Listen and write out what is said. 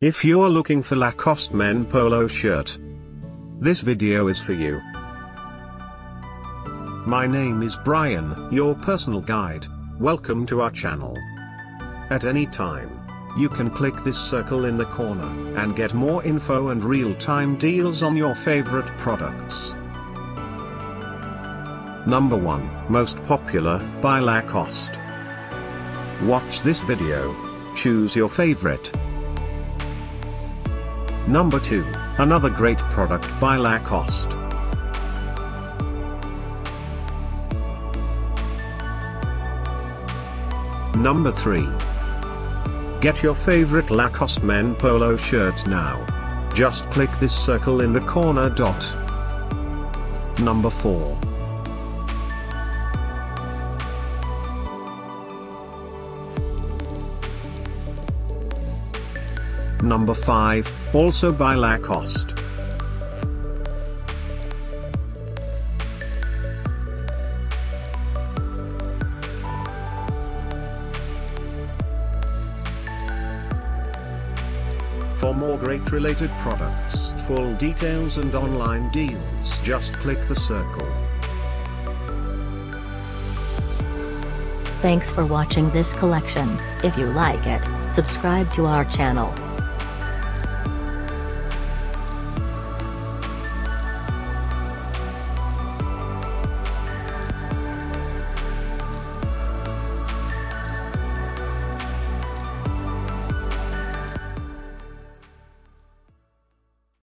If you're looking for Lacoste men polo shirt, this video is for you. My name is Brian, your personal guide. Welcome to our channel. At any time, you can click this circle in the corner and get more info and real-time deals on your favorite products. Number 1, Most Popular, by Lacoste. Watch this video. Choose your favorite. Number 2, another great product by Lacoste. Number 3. Get your favorite Lacoste men polo shirt now. Just click this circle in the corner dot. Number 4. Number 5, also by Lacoste. For more great related products, full details and online deals, just click the circle. Thanks for watching this collection. If you like it, subscribe to our channel.